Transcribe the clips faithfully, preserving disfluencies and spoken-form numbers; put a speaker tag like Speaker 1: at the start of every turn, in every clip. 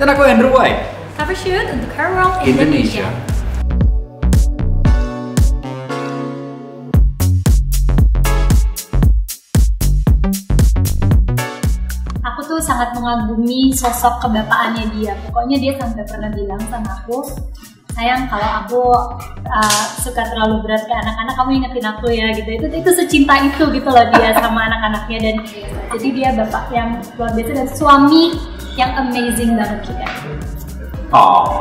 Speaker 1: Dan aku Andrew White.
Speaker 2: Cover shoot untuk Her World
Speaker 1: Indonesia.
Speaker 2: Indonesia. Aku tuh sangat mengagumi sosok kebapaannya dia. Pokoknya dia sampai pernah bilang sama aku, sayang kalau aku uh, suka terlalu berat ke anak-anak, kamu ingetin aku ya gitu. Itu itu secinta itu gitu loh dia sama anak-anaknya. Dan jadi dia bapak yang luar biasa dan suami yang amazing banget juga.
Speaker 1: Oh.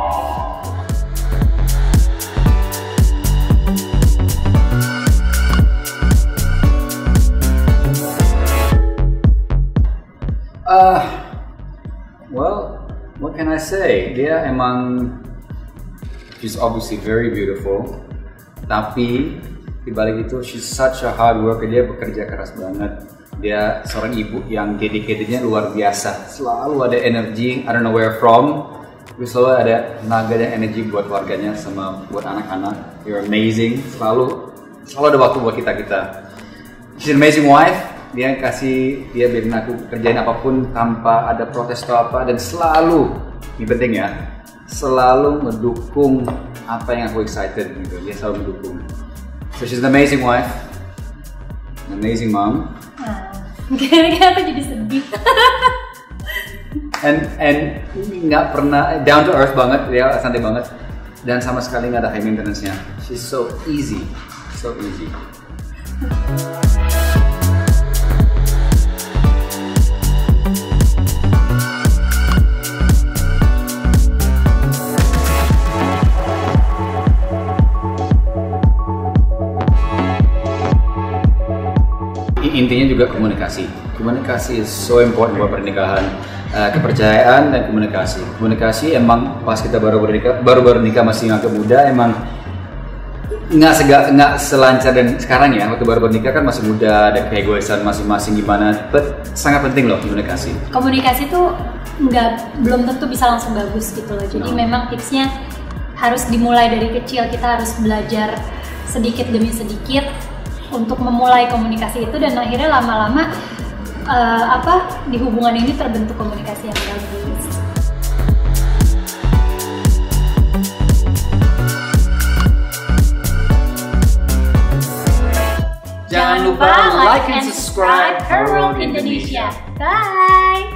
Speaker 1: Uh, well, what can I say? Dia emang, she's obviously very beautiful. Tapi dibalik itu, she's such a hard worker. Dia bekerja keras banget. Dia seorang ibu yang dedicatednya luar biasa. Selalu ada energi, I don't know where from. Tapi selalu ada tenaga dan energi buat keluarganya sama buat anak-anak. You're amazing. Selalu, selalu ada waktu buat kita kita. She's an amazing wife. Dia kasih, dia biarin aku kerjain apapun tanpa ada protes atau apa, dan selalu, ini penting ya, selalu mendukung apa yang aku excited gitu. Dia selalu mendukung. So she's an amazing wife, an amazing mom.
Speaker 2: Kayaknya aku jadi sedih.
Speaker 1: and and nggak pernah down to earth banget, dia santai banget, dan sama sekali nggak ada high maintenance-nya. She's so easy, so easy. Intinya juga komunikasi. Komunikasi is so important buat pernikahan. Uh, kepercayaan dan komunikasi. Komunikasi emang pas kita baru bernikah, baru baru nikah masih agak muda, emang nggak segak nggak selancar dan sekarang ya. Waktu baru bernikah kan masih muda, ada keegoisan masing-masing gimana. But sangat penting loh komunikasi.
Speaker 2: Komunikasi tuh nggak belum tentu bisa langsung bagus gitu loh. Jadi no. memang tipsnya harus dimulai dari kecil. Kita harus belajar sedikit demi sedikit untuk memulai komunikasi itu, dan akhirnya lama-lama uh, apa di hubungan ini terbentuk komunikasi yang bagus. Jangan lupa like and subscribe Her World Indonesia. Bye.